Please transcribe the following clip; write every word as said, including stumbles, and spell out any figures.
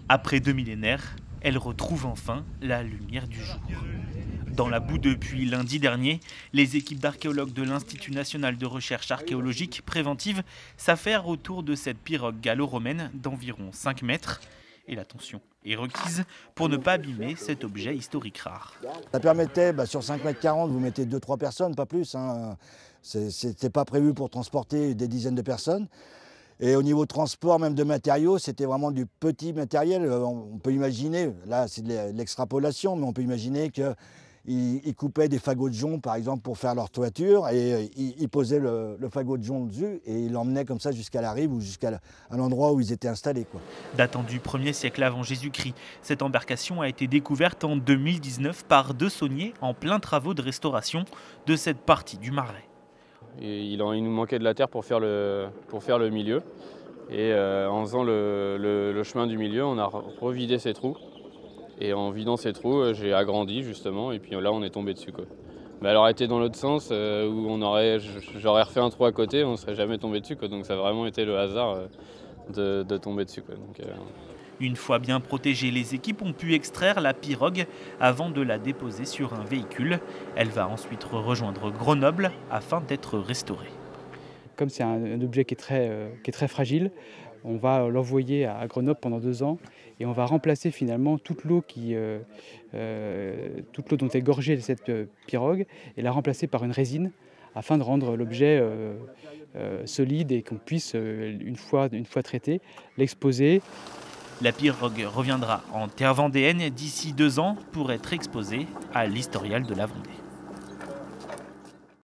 Après deux millénaires, elle retrouve enfin la lumière du jour. Dans la boue depuis lundi dernier, les équipes d'archéologues de l'Institut national de recherche archéologique préventive s'affairent autour de cette pirogue gallo-romaine d'environ cinq mètres. Et l'attention est requise pour ne pas abîmer cet objet historique rare. Ça permettait, bah, sur cinq mètres quarante, vous mettez deux trois personnes, pas plus. Hein. C'était pas prévu pour transporter des dizaines de personnes. Et au niveau transport, même de matériaux, c'était vraiment du petit matériel. On peut imaginer, là c'est de l'extrapolation, mais on peut imaginer qu'ils ils coupaient des fagots de jonc, par exemple, pour faire leur toiture, et ils, ils posaient le, le fagot de jonc dessus, et ils l'emmenaient comme ça jusqu'à la rive ou jusqu'à l'endroit où ils étaient installés, quoi. Datant du premier siècle avant Jésus-Christ, cette embarcation a été découverte en deux mille dix-neuf par deux sauniers en plein travaux de restauration de cette partie du Marais. Et il, en, il nous manquait de la terre pour faire le, pour faire le milieu. Et euh, en faisant le, le, le chemin du milieu, on a revidé ces trous. Et en vidant ces trous, j'ai agrandi justement. Et puis là, on est tombé dessus, quoi. Mais elle aurait été dans l'autre sens, euh, où on aurait, j'aurais refait un trou à côté, on ne serait jamais tombé dessus, quoi. Donc ça a vraiment été le hasard euh, de, de tomber dessus, quoi. Donc, euh... Une fois bien protégée, les équipes ont pu extraire la pirogue avant de la déposer sur un véhicule. Elle va ensuite rejoindre Grenoble afin d'être restaurée. Comme c'est un, un objet qui est, très, euh, qui est très fragile, on va l'envoyer à Grenoble pendant deux ans et on va remplacer finalement toute l'eau qui, euh, euh, toute l'eau dont est gorgée cette euh, pirogue et la remplacer par une résine afin de rendre l'objet euh, euh, solide et qu'on puisse, euh, une fois, une fois traité, l'exposer. La pirogue reviendra en terre vendéenne d'ici deux ans pour être exposée à l'Historial de la Vendée.